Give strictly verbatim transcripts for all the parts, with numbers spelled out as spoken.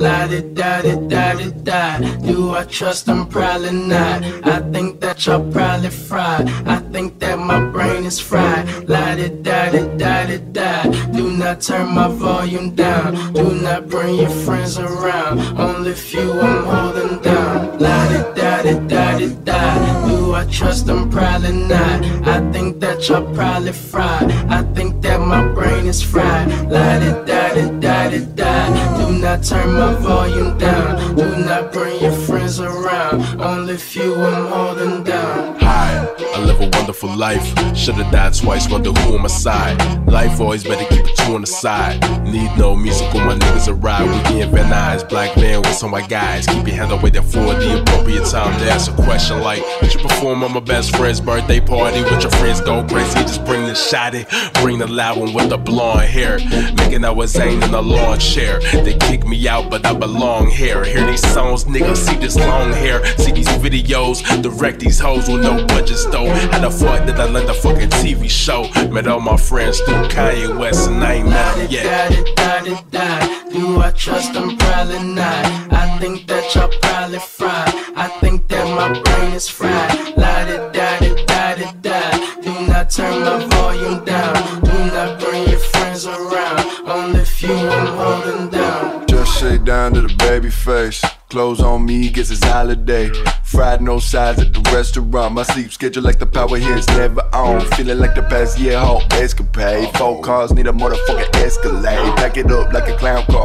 La di da di da di da. Do I trust them? Probably not. I think that y'all probably fried. I think that my brain is fried. La di da di da di da. Do not turn my volume down. Do not bring your friends around. Only few I'm holding down. La di da di da di da. Do I trust them? Probably not. I think that y'all probably fried. I think that my brain is fried. La di da di da di da. Do not turn my volume down. Do not bring your friends around. Only few I'm holding down. Hi, I live a wonderful life. Should've died twice, wonder who on my side. Life always better keep it two on the side. Need no music when my niggas arrive. We getting Van Nuys, black man with some white guys. Keep your hands away there for the appropriate time to ask a question like, would you perform on my best friend's birthday party? With your friends go crazy, just bring the shotty. Bring the loud one with the blonde hair. Making out with Zane in a lawn chair. They kick me out, but I belong here. Hear these songs, niggas, see this long hair. See these videos, direct these hoes with no budgets though. How the fuck did I let the fucking T V show? Met all my friends through Kanye West and I ain't met them yet. Da di da di da. Do I trust them? Probably not. I think that y'all probably fried. I think that my brain is fried. La di da di da di da. Do not turn my volume down. Do not bring your friends around. Only few I'm holding down. Just shake down to the baby face. Clothes on me, gets his holiday. Fried no sides at the restaurant. My sleep schedule like the power here is never on. Feeling like the past year whole escapade. Four cars need a motherfucking Escalade. Back it up like a clown car.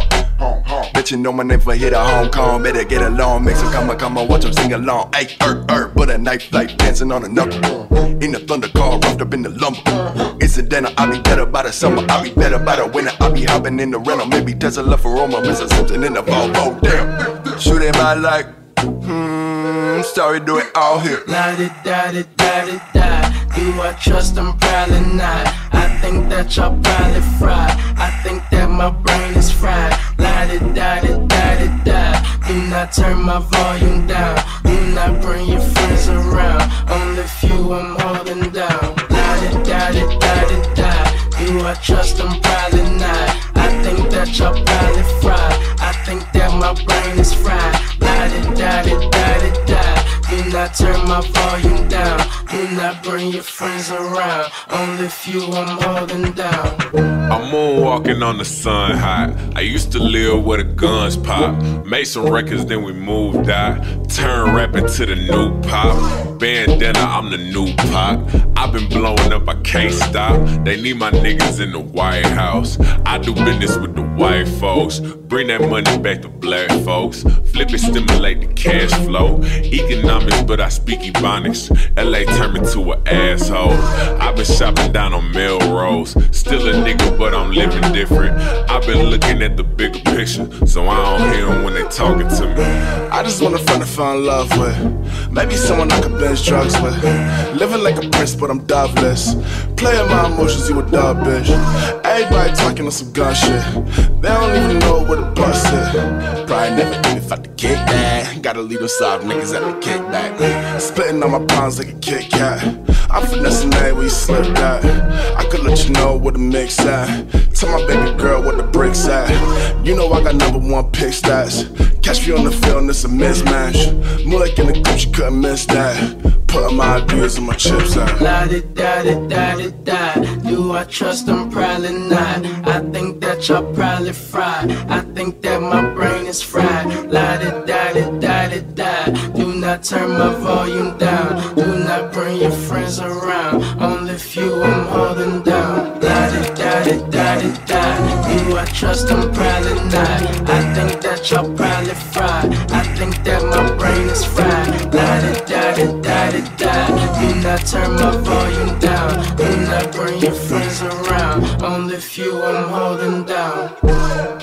Bet you know my name for hit a Hong Kong. Better get along, make some come on, come on, watch them sing along. Ay, er, er, but a night flight dancing on a knuckle. In the thunder car, roughed up in the lumber. Incidental, I'll be better by the summer. I'll be better by the winter. I'll be hopping in the rental. Maybe Tesla for Roma, Mister Simpson in the Volvo. Damn, shooting my like, hmm, sorry, do it all here. La di da di da di da. Do I trust them? Probably not. I think that y'all probably fried. I think that my brain is fried. La di da di da di da. Do not turn my volume down. Do not bring your friends around. Only few I'm holding down. La di da di da di da. Do I trust them? Probably not. I think that y'all probably fried. I think that my brain is fried. La di da di da di da. Do not turn my volume down. Do not bring your friends around. Only few I'm holding down. I'm moonwalking on the sun hot. I used to live where the guns pop. Made some records, then we moved out. Turned rapping to the new pop. Bandana, I'm the new pop. I've been blowing up, I can't stop. They need my niggas in the White House. I do business with the white folks. Bring that money back to black folks. Flip it, stimulate the cash flow. Economics, but I speak Ebonics. L A turned me to an asshole. I've been shopping down on Melrose. Still a nigga, but I'm living different. I've been looking at the bigger picture, so I don't hear them when they talking to me. I just want a friend to fall in love with. Maybe someone I could binge drugs with. Living like a prince, but I'm doveless. Playing my emotions, you a dog bitch. Everybody talking on some gun shit. They don't even know where the bus is. Probably never even fight the kick back. Gotta leave them soft niggas at the kickback. Splitting on my palms like a Kit Kat. I'm finessing that where you slip that. I could let you know where the mix at. Tell my baby girl where the bricks at. You know I got number one pick stats. Catch me on the field and it's a mismatch. More like in the group, you couldn't miss that. Putting my ideas and my chips out. La di da di da di da. Do I trust them? Probably not. I think that y'all probably fried. I think that my brain is fried. La di da di da di da. Do not turn my volume down. Do not bring your friends around. Only few I'm holding down. La di da di da di da. Do I trust them? Probably not. I think that y'all probably fried. I think that my brain is fried. La di da di da di da. Do not turn my volume down. Do not bring your friends around. Only few I'm holding down.